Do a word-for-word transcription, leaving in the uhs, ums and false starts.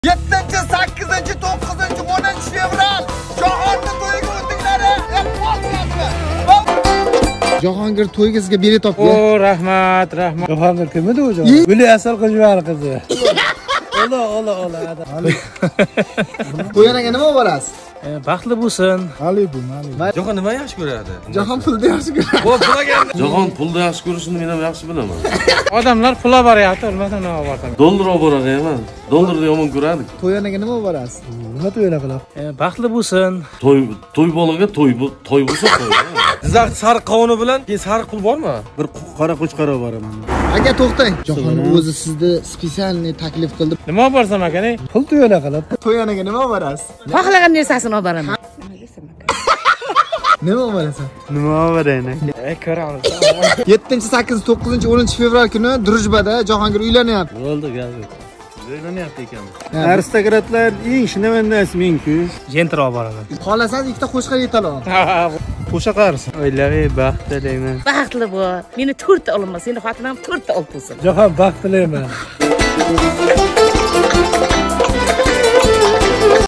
yettinchi, sakkizinchi, to'qqizinchi, o'ninchi fevral Jahongir to'yiga o'tinglar. Jahongir to'yiga sizga bilet topdi. O rahmat, rahmat. Jahongir kim edi o'zi? Guli asal qizlar qizi. Ola, ola, ola. To'yanaga nima borasiz? Baxtli bo'lsin. Ali bu, Ali. Jahon nima yaxshi ko'radi? Jahon pulni yaxshi ko'radi. Bu pulaganda. Jahon pulni yaxshi ko'rishini men ham yaxshi bilaman. Odamlar pul olib boryapti, bilmasam nima olib boradi. Dollar olib boradi emas. Dollarni yomon ko'radi. To'yanaga nima borasiz? Nima to'yana qilib? Baxtli bo'lsin. To'y to'y bolaga to'y to'y bo'lsa to'y. Jizzax sariq qovuni bilan keyin sariq pul bormi? Bir qora qo'chqora boraman. Aka to'xtang. Jahon o'zi sizni spesialniy taklif qildi. Nima borsam aka, pul to'yana qilib. To'yanaga nima borasiz? Xohlagan narsasini olib boraman. Nima bo'lasan? Nima bo'laydi? Ey ko'ra olasan. yettinchi, sakkizinchi, to'qqizinchi, o'ninchi fevral kuni Drujbada Jahongir uylanyapti. Bo'ldi, gaz yo'q. Uylanyapti ekanmiz. Aristokratlar eng shinamandas men-ku. Jentr olib boraman. Xolasangiz ikkita qo'shqa yetalaman. Qo'sha qarsin. Oilaviy baxt tilayman. Baxtli bo'l. Meni to'rtta olaman, seni xotinim to'rtta olib bo'lsin. Jahon baxt tilayman.